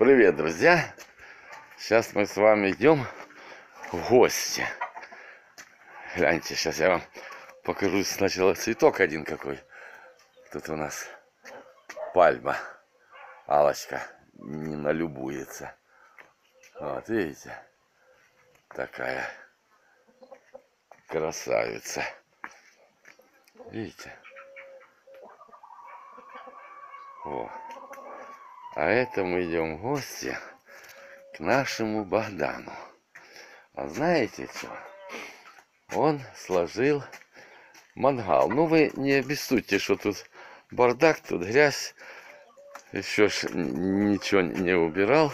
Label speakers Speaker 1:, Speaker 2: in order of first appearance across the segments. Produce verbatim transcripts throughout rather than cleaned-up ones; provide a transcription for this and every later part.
Speaker 1: Привет, друзья! Сейчас мы с вами идем в гости. Гляньте, сейчас я вам покажу сначала цветок один какой. Тут у нас пальма. Алочка не налюбуется. Вот, видите? Такая красавица. Видите? О. А это мы идем в гости к нашему Богдану. А знаете что? Он сложил мангал. Ну вы не обессудьте, что тут бардак, тут грязь. Еще ж ничего не убирал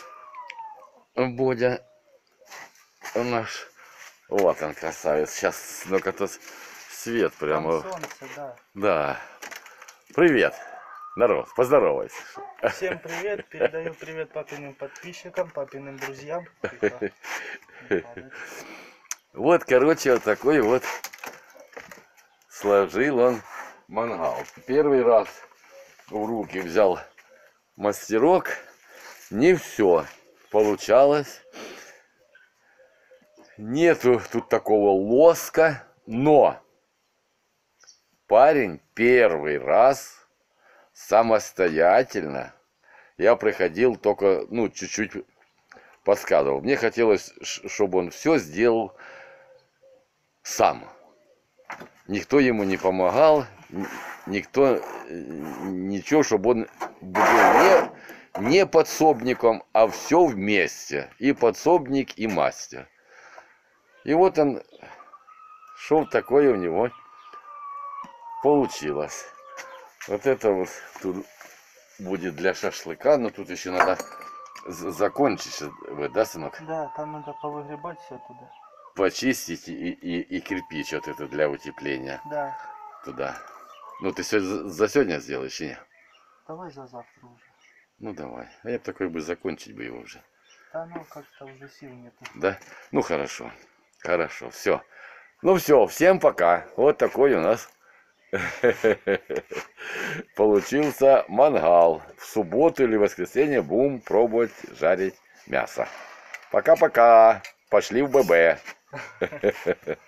Speaker 1: Бодя наш. Вот он, красавец. Сейчас, ну-ка, тут свет прямо.
Speaker 2: Там солнце, да.
Speaker 1: Да. Привет. Народ, поздоровайся.
Speaker 2: Всем привет. Передаю привет папиным подписчикам, папиным друзьям.
Speaker 1: Вот, короче, вот такой вот сложил он мангал. Первый раз в руки взял мастерок. Не все получалось. Нету тут такого лоска. Но парень первый раз самостоятельно, я приходил только, ну, чуть-чуть подсказывал. Мне хотелось, чтобы он все сделал сам. Никто ему не помогал, никто, ничего, чтобы он был не, не подсобником, а все вместе. И подсобник, и мастер. И вот он, что такое у него получилось. Вот это вот тут будет для шашлыка, но тут еще надо закончить, да, сынок?
Speaker 2: Да, там надо повыгребать все туда.
Speaker 1: Почистить и, и, и кирпич вот это для утепления.
Speaker 2: Да.
Speaker 1: Туда. Ну ты сегодня, за сегодня сделаешь, и не?
Speaker 2: Давай за завтра уже.
Speaker 1: Ну давай. А я бы такой бы закончить бы его уже.
Speaker 2: Да ну как-то уже сил нету.
Speaker 1: Да? Ну хорошо. Хорошо, все. Ну все, всем пока. Вот такой у нас получился мангал. В субботу или воскресенье будем пробовать жарить мясо. Пока-пока. Пошли в ББ.